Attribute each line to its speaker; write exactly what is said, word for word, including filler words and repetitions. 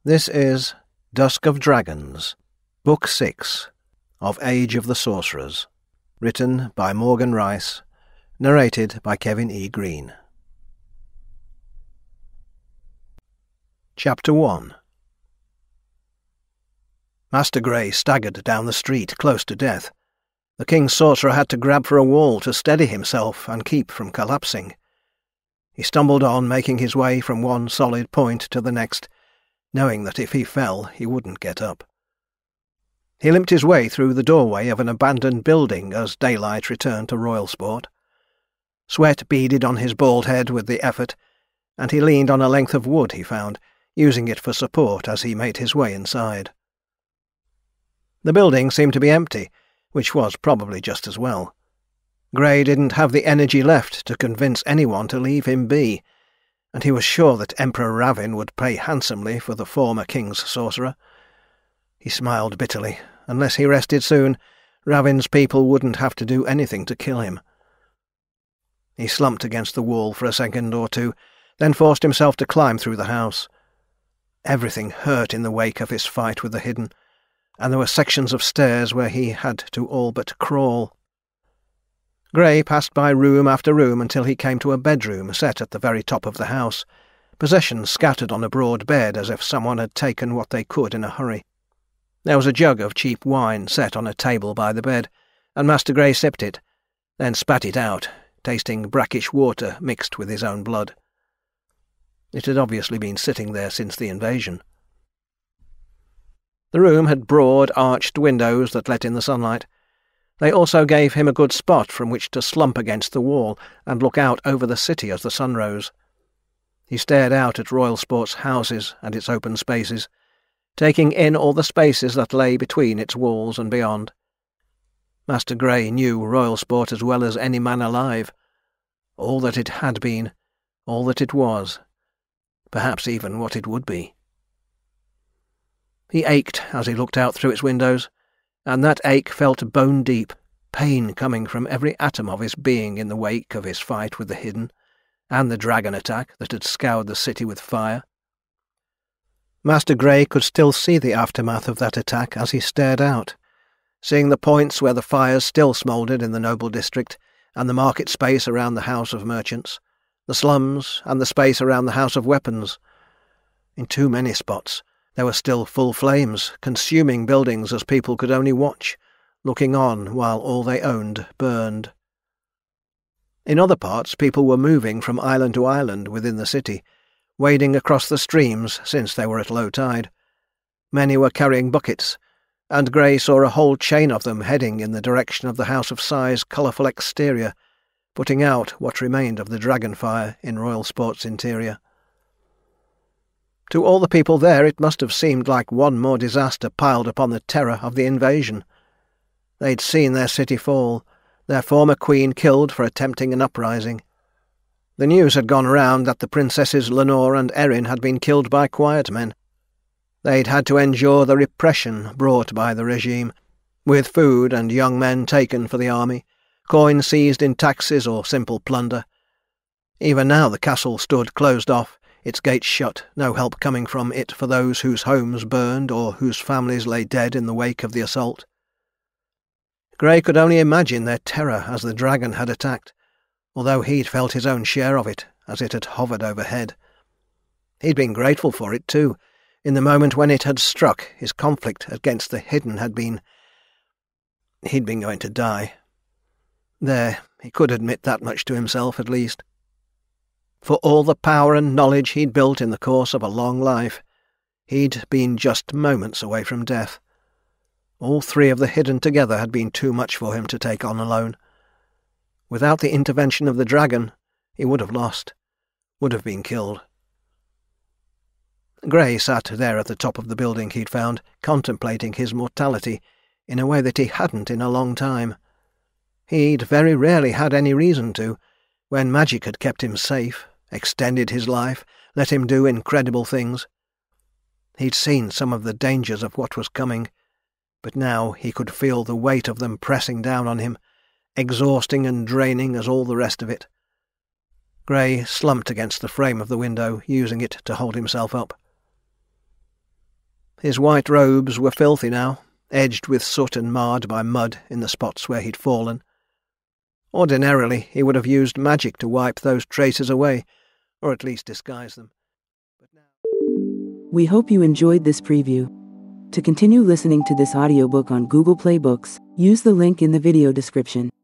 Speaker 1: This is Dusk of Dragons, Book six of Age of the Sorcerers, written by Morgan Rice, narrated by Kevin E. Green. Chapter one. Master Grey staggered down the street, close to death. The King's Sorcerer had to grab for a wall to steady himself and keep from collapsing. He stumbled on, making his way from one solid point to the next, knowing that if he fell he wouldn't get up. He limped his way through the doorway of an abandoned building as daylight returned to Royal Sport. Sweat beaded on his bald head with the effort, and he leaned on a length of wood he found, using it for support as he made his way inside. The building seemed to be empty, which was probably just as well. Grey didn't have the energy left to convince anyone to leave him be, and he was sure that Emperor Ravin would pay handsomely for the former King's Sorcerer. He smiled bitterly. Unless he rested soon, Ravin's people wouldn't have to do anything to kill him. He slumped against the wall for a second or two, then forced himself to climb through the house. Everything hurt in the wake of his fight with the Hidden, and there were sections of stairs where he had to all but crawl. Grey passed by room after room until he came to a bedroom set at the very top of the house, possessions scattered on a broad bed as if someone had taken what they could in a hurry. There was a jug of cheap wine set on a table by the bed, and Master Grey sipped it, then spat it out, tasting brackish water mixed with his own blood. It had obviously been sitting there since the invasion. The room had broad, arched windows that let in the sunlight. They also gave him a good spot from which to slump against the wall and look out over the city as the sun rose. He stared out at Royal Sport's houses and its open spaces, taking in all the spaces that lay between its walls and beyond. Master Grey knew Royal Sport as well as any man alive. All that it had been, all that it was, perhaps even what it would be. He ached as he looked out through its windows, and that ache felt bone-deep, pain coming from every atom of his being in the wake of his fight with the Hidden, and the dragon attack that had scoured the city with fire. Master Grey could still see the aftermath of that attack as he stared out, seeing the points where the fires still smouldered in the noble district, and the market space around the House of Merchants, the slums, and the space around the House of Weapons. In too many spots there were still full flames, consuming buildings as people could only watch, looking on while all they owned burned. In other parts people were moving from island to island within the city, wading across the streams since they were at low tide. Many were carrying buckets, and Grey saw a whole chain of them heading in the direction of the House of Sigh's colourful exterior, putting out what remained of the dragon fire in Royal Sport's interior. To all the people there it must have seemed like one more disaster piled upon the terror of the invasion. They'd seen their city fall, their former queen killed for attempting an uprising. The news had gone round that the princesses Lenore and Erin had been killed by quiet men. They'd had to endure the repression brought by the regime, with food and young men taken for the army, coin seized in taxes or simple plunder. Even now the castle stood closed off, its gates shut, no help coming from it for those whose homes burned or whose families lay dead in the wake of the assault. Grey could only imagine their terror as the dragon had attacked, although he'd felt his own share of it as it had hovered overhead. He'd been grateful for it, too. In the moment when it had struck, his conflict against the Hidden had been... He'd been going to die. There, he could admit that much to himself, at least. For all the power and knowledge he'd built in the course of a long life, he'd been just moments away from death. All three of the Hidden together had been too much for him to take on alone. Without the intervention of the dragon, he would have lost, would have been killed. Grey sat there at the top of the building he'd found, contemplating his mortality in a way that he hadn't in a long time. He'd very rarely had any reason to, when magic had kept him safe, extended his life, let him do incredible things. He'd seen some of the dangers of what was coming, but now he could feel the weight of them pressing down on him, exhausting and draining as all the rest of it. Grey slumped against the frame of the window, using it to hold himself up. His white robes were filthy now, edged with soot and marred by mud in the spots where he'd fallen. Ordinarily, he would have used magic to wipe those traces away, or at least disguise them. But now...
Speaker 2: We hope you enjoyed this preview. To continue listening to this audiobook on Google Play Books, use the link in the video description.